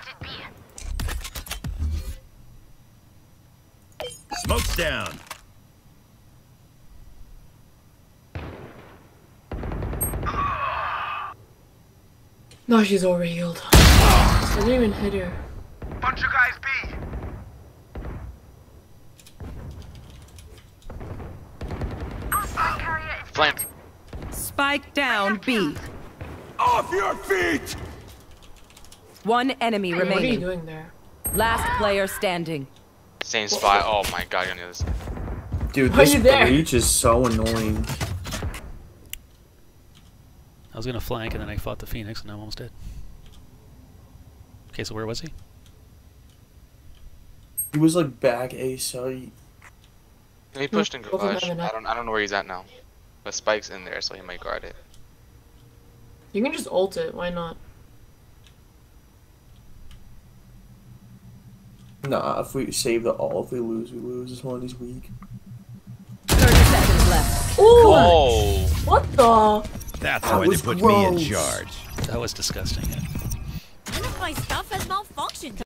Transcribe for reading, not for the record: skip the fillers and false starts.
Smoke's down. No, she's overhealed. I didn't even hit her. Bunch of guys B. Flank. Spike down B. Off your feet! One enemy What are you remaining. doing there? Last player standing. Same spot. Oh my god, you're on the other side. Dude, Why are this you there? breach is so annoying. I was gonna flank and then I fought the Phoenix and I'm almost dead. Okay, so where was he? He was like back A site. He pushed in garage. Wasn't that I don't know where he's at now. But Spike's in there, so he might guard it. You can just ult it, why not? Nah, if we save the all, if we lose, we lose. This one is weak. 30 seconds left. Ooh! Oh! What the? That's That why they was put me in gross. charge. That was disgusting. None of my stuff has malfunctioned.